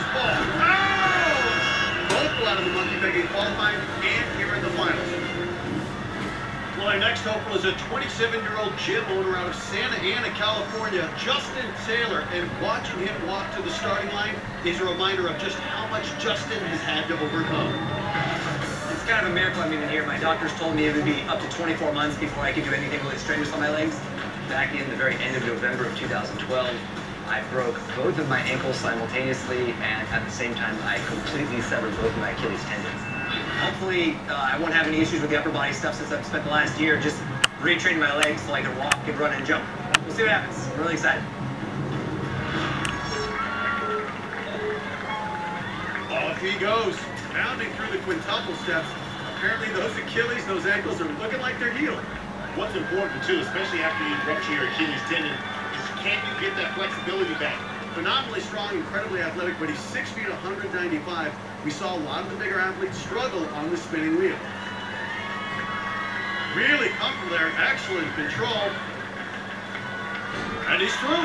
fall. Oh! Both go out of the monkey pegging qualifying and here in the finals. Well, our next hopeful is a 27-year-old gym owner out of Santa Ana, California, Justin Taylor. And watching him walk to the starting line is a reminder of just how much Justin has had to overcome. It's kind of a miracle I'm even here. My doctors told me it would be up to 24 months before I could do anything really strenuous on my legs. Back in the very end of November of 2012, I broke both of my ankles simultaneously, and at the same time, I completely severed both of my Achilles tendons. Hopefully, I won't have any issues with the upper body stuff since I've spent the last year just retraining my legs so I can walk and run and jump. We'll see what happens. I'm really excited. Off he goes, bounding through the quintuple steps. Apparently those Achilles, those ankles are looking like they're healed. What's important too, especially after you rupture your Achilles tendon, is can you get that flexibility back? Phenomenally strong, incredibly athletic, but he's 6 feet, 195. We saw a lot of the bigger athletes struggle on the spinning wheel. Really comfortable there, excellent control. And he's through.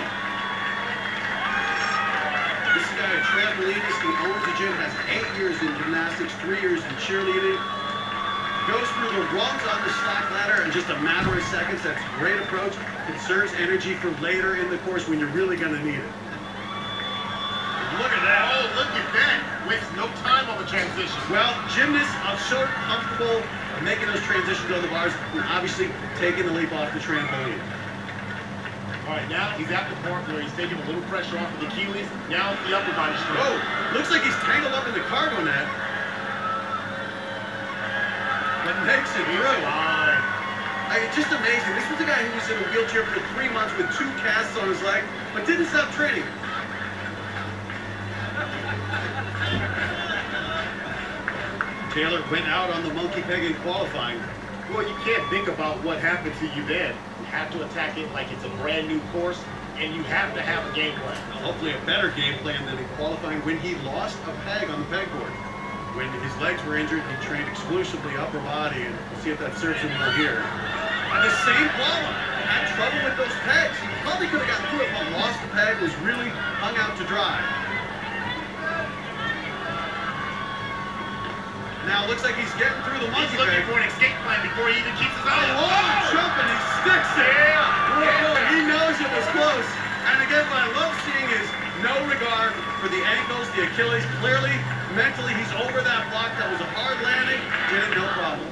This guy, a trampolinist who owns the gym, has 8 years in gymnastics, 3 years in cheerleading. Goes through the rungs on the slack ladder in just a matter of seconds. That's a great approach. Conserves energy for later in the course when you're really going to need it. Look at that. Oh, look at that. Wastes no time on the transition. Well, gymnasts are so comfortable making those transitions on the bars and obviously taking the leap off the trampoline. All right, now he's at the point where he's taking a little pressure off of the Achilles. Now it's the upper body strength. Oh, looks like he's tangled up in the cargo net. That makes it through. It's just amazing. This was a guy who was in a wheelchair for 3 months with 2 casts on his leg, but didn't stop training. Taylor went out on the monkey peg in qualifying. Well, you can't think about what happened to you then. You have to attack it like it's a brand new course, and you have to have a game plan. Hopefully a better game plan than in qualifying when he lost a peg on the pegboard. When his legs were injured, he trained exclusively upper body, and we'll see if that serves him well here. And the same problem. Had trouble with those pegs. He probably could have gotten through it, but lost the peg, was really hung out to dry. Now it looks like he's getting through the monkey peg. He's looking for an escape plan before he even keeps his eye A up. long jump, and he sticks it. Yeah. He knows it was close. And again, what I love seeing is no regard for the ankles, the Achilles. Clearly, mentally, he's over that block. That was a hard landing. Did it, no problem.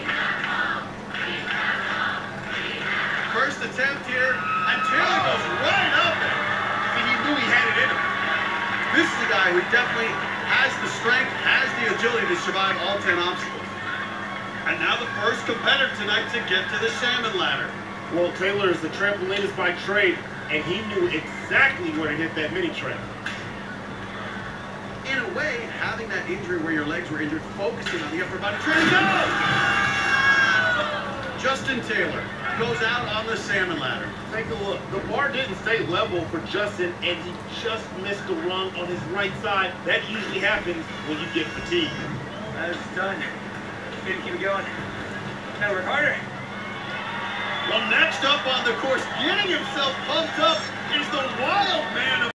First attempt here, and Taylor goes right up there. See, he knew he had it in him. This is a guy who definitely has the strength, has the agility to survive all 10 obstacles. And now the first competitor tonight to get to the salmon ladder. Well, Taylor is the trampolinist by trade, and he knew exactly where to hit that mini tramp. In a way, having that injury where your legs were injured, focusing on the upper body training. Go! Justin Taylor goes out on the salmon ladder. Take a look. The bar didn't stay level for Justin, and he just missed the rung on his right side. That usually happens when you get fatigued. That's done. Good to keep it going. Gotta work harder. Well, next up on the course, getting himself pumped up is the wild man of